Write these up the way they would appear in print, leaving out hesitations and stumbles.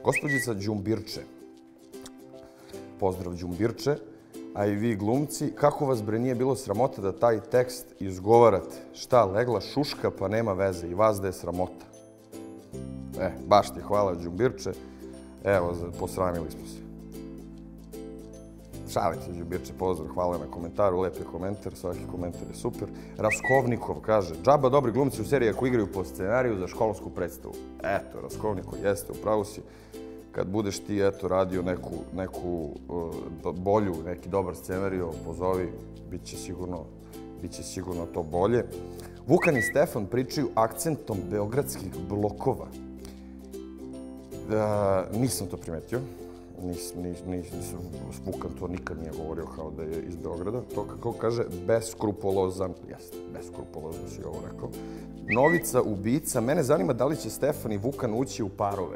Gospođica Đumbirče. Pozdrav Đumbirče. A i vi glumci, kako vas bre nije bilo sramota da taj tekst izgovarate? Šta, legla šuška pa nema veze i vas da je sramota? Baš ti hvala Đumbirče. Evo, posramili smo se. Šalim se Đumbirče, pozdrav, hvala na komentaru, lep je komentar, svaki komentar je super. Raskovnikov kaže, džaba dobri glumci u seriji ako igraju po scenariju za školsku predstavu. Eto, Raskovnikov, jeste, upravo si. Kad budeš ti, eto, radio neku bolju, neki dobar scenariju, pozovi, bit će sigurno to bolje. Vukan i Stefan pričaju akcentom beogradskih blokova. Nisam to primetio. Vukan to nikad nije govorio kao da je iz Beograda. To kako kaže, beskrupulozan. Jeste, beskrupulozno si ovo rekao. Novica, ubica. Mene zanima da li će Stefan i Vukan ući u parove.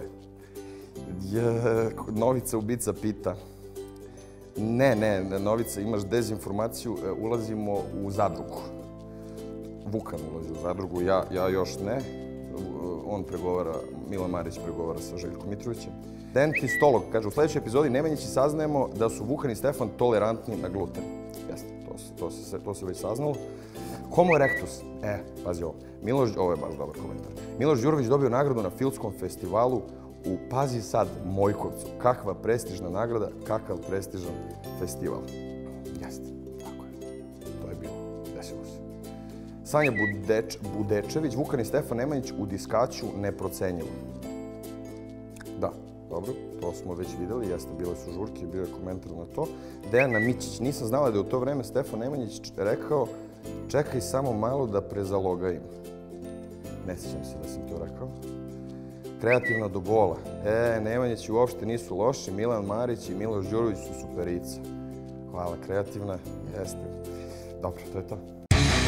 Novica, ubica pita. Ne, Novica, imaš dezinformaciju. Ulazimo u zadrugu. Vukan ulazi u zadrugu, ja još ne. On pregovara, Milan Marić pregovara sa Željkom Mitrovićem. Dentistolog kaže, u sljedećoj epizodi Nemanjići saznajemo da su Vukan i Stefan tolerantni na gluten. Jeste, to se već saznalo. Homo erectus. Pazi ovo. Ovo je baš dobar komentar. Miloš Đurović dobio nagradu na filmskom festivalu u, pazi sad, Mojkovcu. Kakva prestižna nagrada, kakav prestižan festival. Jeste, tako je. To je bilo, desilo se. Sanja Budečević, Vukan i Stefan Nemanjić u diskaću neprocenjivo. Da, dobro, to smo već videli, jeste, bile su žurke, bio je komentar na to. Dejana Mićić, nisam znala da je u to vreme Stefan Nemanjić rekao čekaj samo malo da prezalogajim. Ne sjećam se da sam to rekao. Kreativna do bola. Nemanjići uopšte nisu loši, Milan Marić i Miloš Đurović su superica. Hvala, kreativna, jeste. Dobro, to je to.